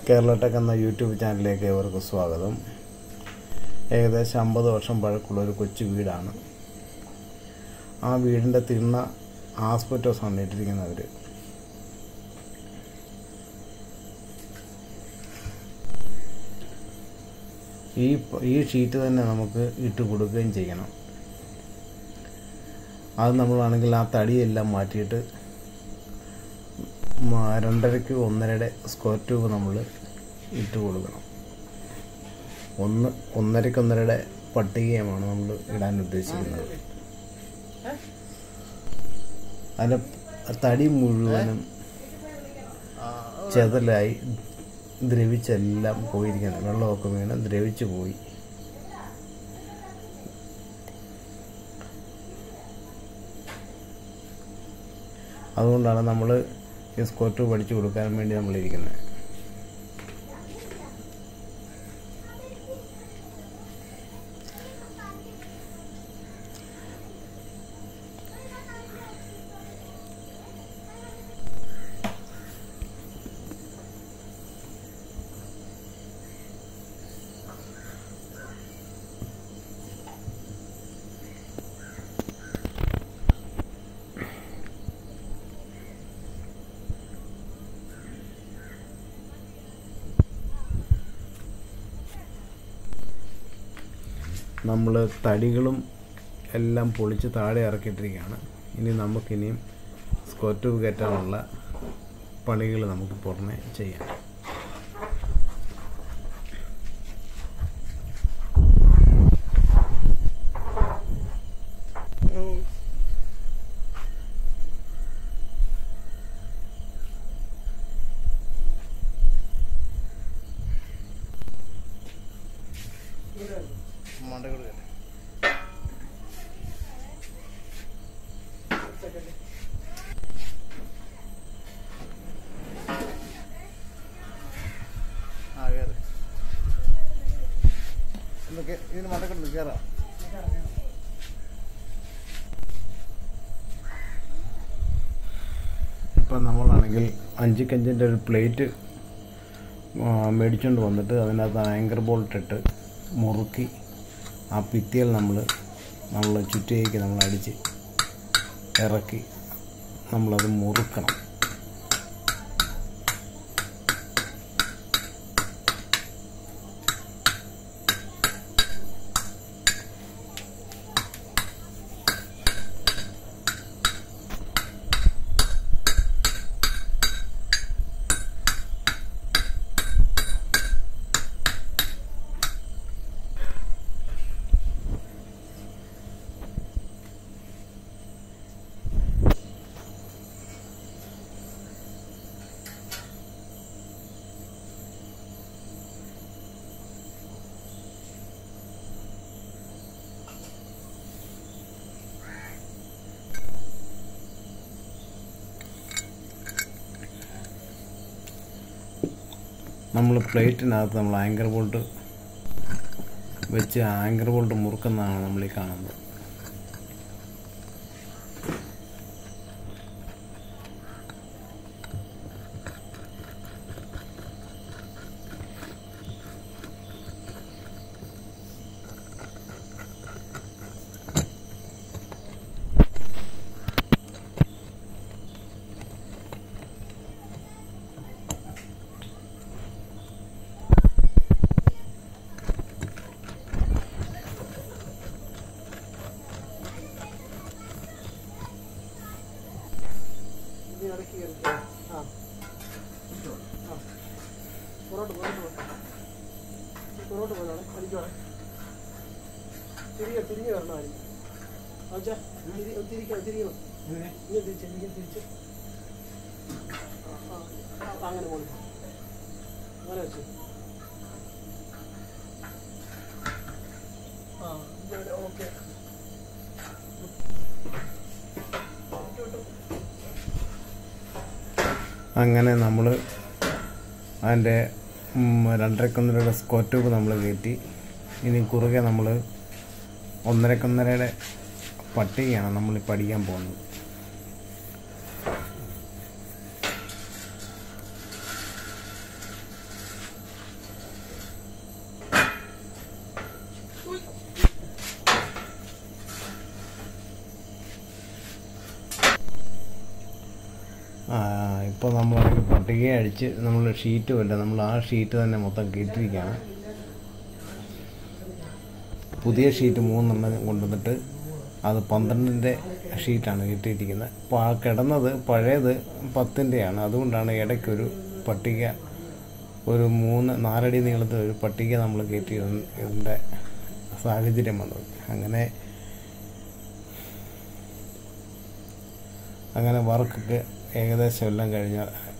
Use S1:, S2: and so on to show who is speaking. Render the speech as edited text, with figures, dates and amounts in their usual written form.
S1: Kerala tech എന്ന YouTube ചാനലിലേക്ക് ഏവർക്കും സ്വാഗതം. ഏകദേശം 50 വർഷം പഴക്കമുള്ള ഒരു കൊച്ചു വീടാണ്. ആ വീടിൻ്റെ തിണ്ണ ആസ്പെറ്റോസാണ് ഇട്ടിരിക്കുന്നവർ. ഈ ഷീറ്റ് തന്നെ നമുക്ക് ഇട്ട് കൊടുക്കുകയും ചെയ്യണം. അത് നമ്മളാണെങ്കിൽ ആ തടിയെല്ലാം മാറ്റിയിട്ട് 2.5 1.5 സ്ക്വയർ ട്യൂബ് നമ്മൾ ഇട്ട് കൊടുക്കണം. 1.5 1.5 പട്ടികയുമാണ് നമ്മൾ ഇടാൻ ഉദ്ദേശിക്കുന്നത്. അതിൻ്റെ തടി മുഴുവനും ചെതലായി ദ്രവിച്ചെല്ലാം പോയിരിക്കുന്നത്. വെള്ളമൊക്കെ വീണ് ദ്രവിച്ചു പോയി. അതുകൊണ്ടാണ് നമ്മൾ ഈ സ്ക്വയർ ട്യൂബ് അടിച്ചു കൊടുക്കാൻ വേണ്ടി നമ്മളിരിക്കുന്നത്. നമ്മൾ തടികളും എല്ലാം പൊളിച്ച് താഴെ ഇറക്കിയിട്ടിരിക്കുകയാണ്. ഇനി നമുക്കിനിയും സ്ക്വയർ ട്യൂബ് കയറ്റാനുള്ള പണികൾ നമുക്ക് പുറമെ ചെയ്യാം. ഇതിന് മണ്ടക്കെട്ട് കയറാം. ഇപ്പം നമ്മളാണെങ്കിൽ 5 കഞ്ചിൻ്റെ ഒരു പ്ലേറ്റ് മേടിച്ചുകൊണ്ട് വന്നിട്ട് അതിനകത്ത് ആങ്കർ ബോൾട്ട് ഇട്ട് മുറുക്കി ആ ഭിത്തിയിൽ നമ്മൾ ചുറ്റിയേക്ക് നമ്മൾ അടിച്ച് ഇറക്കി നമ്മളത് മുറുക്കണം. നമ്മൾ പ്ലേറ്റിനകത്ത് നമ്മൾ ആങ്കർ ബോൾട്ട് വെച്ച് ആങ്കർ ബോൾട്ട് മുറുക്കുന്നതാണ് നമ്മളീ കാണുന്നത്.
S2: തിരിഞ്ഞ് വരണമായിരുന്നു. തിരിക്കണം അങ്ങനെ കൊടുക്കും. അങ്ങനെ വെച്ചു. ഓക്കെ.
S1: അങ്ങനെ നമ്മൾ അതിൻ്റെ 2.5 1.5 സ്ക്വയർ ട്യൂബ് നമ്മൾ കയറ്റി. ഇനി കുറുകെ നമ്മൾ 1.5 1.5 പട്ടികയാണ് നമ്മളിപ്പോൾ പഠിക്കാൻ പോകുന്നത്. ഇപ്പോൾ നമ്മളാണെങ്കിൽ പട്ടിക അടിച്ച് നമ്മൾ ഷീറ്റുമല്ല, നമ്മൾ ആ ഷീറ്റ് തന്നെ മൊത്തം കയറ്റിയിരിക്കുകയാണ്. പുതിയ ഷീറ്റ് 3 എണ്ണം കൊണ്ടുവന്നിട്ട് അത് 12-ൻ്റെ ഷീറ്റാണ് കിട്ടിയിരിക്കുന്നത്. അപ്പോൾ ആ കിടന്നത് പഴയത് 10-ൻ്റെയാണ്. അതുകൊണ്ടാണ് ഇടയ്ക്കൊരു പട്ടിക, ഒരു 3-4 അടി നീളത്തിൽ ഒരു പട്ടിക നമ്മൾ കയറ്റിയിടേണ്ട സാഹചര്യം വന്നത്. അങ്ങനെ വർക്കൊക്കെ ഏകദേശം എല്ലാം കഴിഞ്ഞ